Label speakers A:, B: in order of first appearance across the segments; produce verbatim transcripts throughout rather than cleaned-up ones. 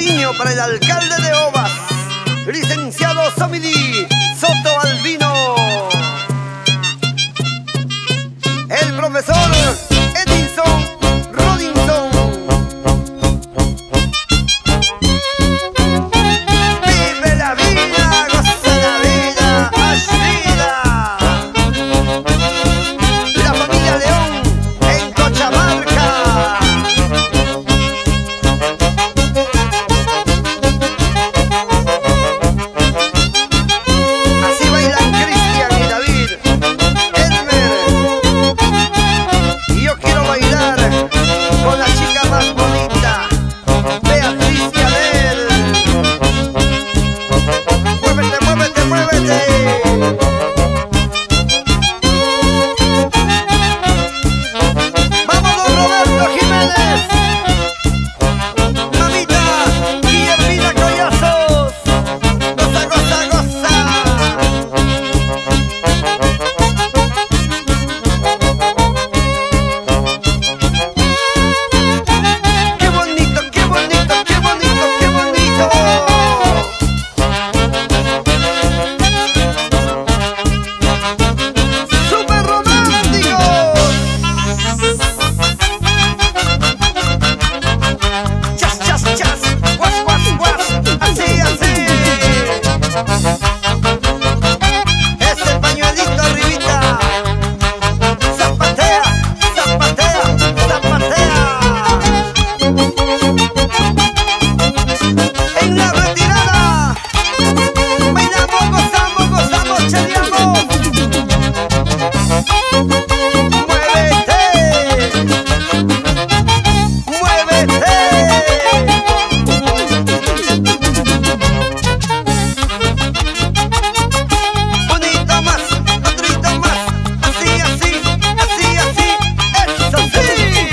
A: cariño para el alcalde de Ovas, licenciado Somili Soto Albino, el profesor Edinson Rodinson. Vive la vida, goza la vida, haz vida. La familia León en Cochamarca. Así bailan Cristian y David, Elmer. Y yo quiero bailar con la chica más bonita, Beatriz y Adel. Muévete, muévete, muévete. ¡Vámonos, Roberto Jiménez! Mamita Guillermina Collazos. Goza, goza, goza. ¡Qué bonito, qué bonito, qué bonito, qué bonito! ¡Súper románticos! ¡Chas, chas, chas! ¡Guas, guas, guas! ¡Así, así! Ese pañuelito arribita. ¡Zapatea, zapatea, zapatea! En la retirada bailamos, gozamos, gozamos, chaleamos. ¡Muévete! ¡Muévete! Bonito más, otrito más. Así, así, así, así. ¡Eso sí!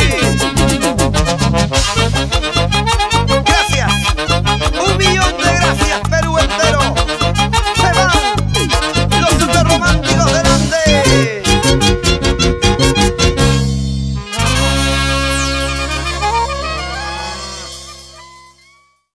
A: Gracias. Un millón de gracias, Perú entero. Se van los super románticos.